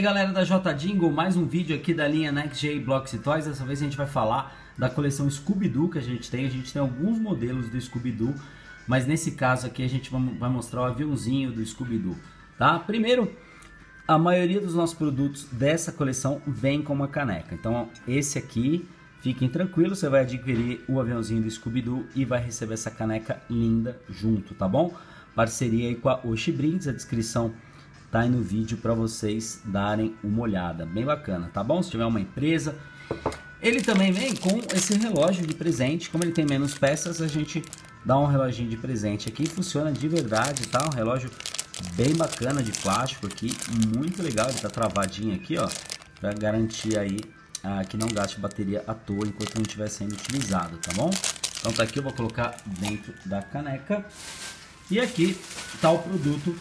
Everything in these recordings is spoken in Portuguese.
galera da J Jingle, mais um vídeo aqui da linha Next Gen Blocks e Toys. Dessa vez a gente vai falar da coleção Scooby-Doo que a gente tem. A gente tem alguns modelos do Scooby-Doo, mas nesse caso aqui a gente vai mostrar o aviãozinho do Scooby-Doo, tá? Primeiro, a maioria dos nossos produtos dessa coleção vem com uma caneca. Então esse aqui, fiquem tranquilos, você vai adquirir o aviãozinho do Scooby-Doo e vai receber essa caneca linda junto, tá bom? Parceria aí com a Oshi Brindes, a descrição tá aí no vídeo para vocês darem uma olhada, bem bacana, tá bom? Se tiver uma empresa. Ele também vem com esse relógio de presente. Como ele tem menos peças, a gente dá um reloginho de presente aqui, funciona de verdade, tá? Um relógio bem bacana de plástico aqui, muito legal, ele tá travadinho aqui, ó, para garantir aí que não gaste bateria à toa enquanto não estiver sendo utilizado, tá bom? Então tá aqui, eu vou colocar dentro da caneca. E aqui tá o produto.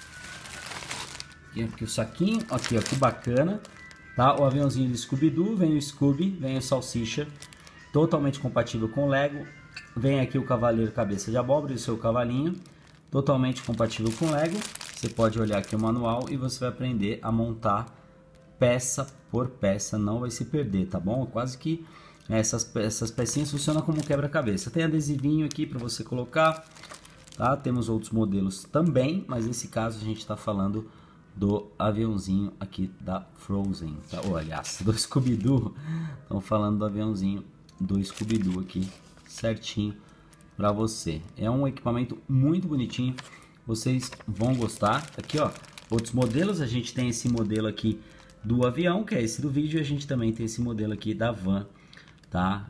Aqui o saquinho, aqui ó, que bacana, tá? O aviãozinho do Scooby-Doo, vem o Scooby, vem o Salsicha, totalmente compatível com o Lego. Vem aqui o Cavaleiro Cabeça de Abóbora e o seu cavalinho, totalmente compatível com o Lego. Você pode olhar aqui o manual e você vai aprender a montar peça por peça, não vai se perder, tá bom? Quase que essas pecinhas funcionam como quebra-cabeça. Tem adesivinho aqui para você colocar, tá? Temos outros modelos também, mas nesse caso a gente está falando do aviãozinho aqui da Frozen, tá? Ou, aliás, do Scooby-Doo. Estamos falando do aviãozinho do Scooby-Doo aqui, certinho para você. É um equipamento muito bonitinho, vocês vão gostar. Aqui, ó, outros modelos, a gente tem esse modelo aqui do avião, que é esse do vídeo, e a gente também tem esse modelo aqui da van, tá?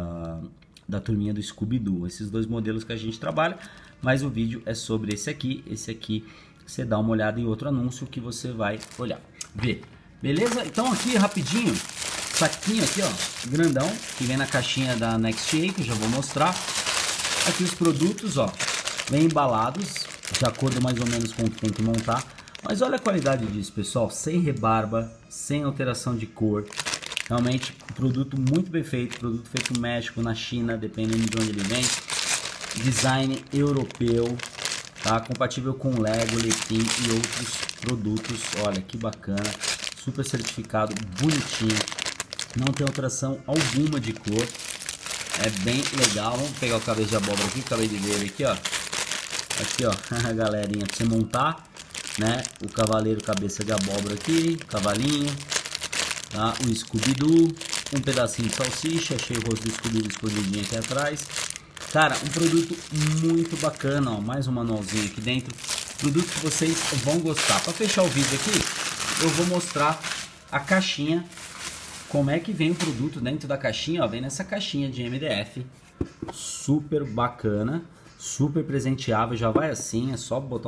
Da turminha do Scooby-Doo. Esses dois modelos que a gente trabalha, mas o vídeo é sobre esse aqui. Esse aqui você dá uma olhada em outro anúncio que você vai olhar, ver, beleza? Então aqui rapidinho, saquinho aqui ó, grandão, que vem na caixinha da Next Gen, que eu já vou mostrar. Aqui os produtos, ó, vem embalados de acordo mais ou menos com o que tem que montar. Mas olha a qualidade disso, pessoal, sem rebarba, sem alteração de cor. Realmente, produto muito bem feito, produto feito no México, na China, dependendo de onde ele vem. Design europeu, tá? Compatível com Lego, Lepin e outros produtos. Olha que bacana, super certificado, bonitinho, não tem alteração alguma de cor, é bem legal. Vamos pegar o cabeça de abóbora aqui, acabei de ver ele aqui, ó. Aqui ó, a galerinha pra você montar, né? O Cavaleiro Cabeça de Abóbora aqui, cavalinho, tá? O Scooby-Doo, um pedacinho de salsicha, achei o rosto do Scooby-Doo escondidinho aqui atrás. Cara, um produto muito bacana, ó, mais um manualzinho aqui dentro, produto que vocês vão gostar. Para fechar o vídeo aqui, eu vou mostrar a caixinha, como é que vem o produto dentro da caixinha, ó, vem nessa caixinha de MDF, super bacana, super presenteável, já vai assim, é só botar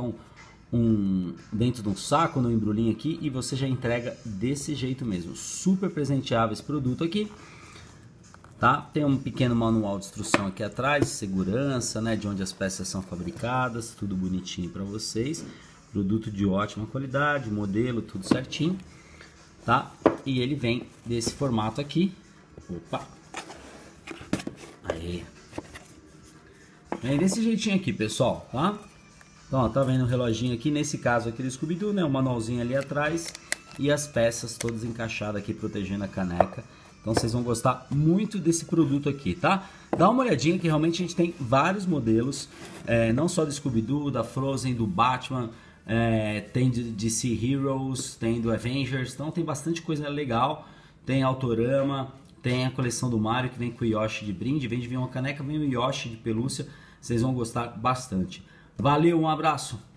dentro de um saco, no embrulhinho aqui, e você já entrega desse jeito mesmo, super presenteável esse produto aqui. Tá? Tem um pequeno manual de instrução aqui atrás, segurança, né, de onde as peças são fabricadas, tudo bonitinho para vocês. Produto de ótima qualidade, modelo, tudo certinho, tá? E ele vem desse formato aqui. Opa! Aí. Vem desse jeitinho aqui, pessoal, tá? Então, ó, tá vendo o reloginho aqui, nesse caso aqui do Scooby-Doo, né, o manualzinho ali atrás e as peças todas encaixadas aqui, protegendo a caneca. Então vocês vão gostar muito desse produto aqui, tá? Dá uma olhadinha que realmente a gente tem vários modelos, não só do Scooby-Doo, da Frozen, do Batman, tem de DC Heroes, tem do Avengers, então tem bastante coisa legal. Tem Autorama, tem a coleção do Mario que vem com o Yoshi de brinde, vem de vir uma caneca, vem o Yoshi de pelúcia, vocês vão gostar bastante. Valeu, um abraço!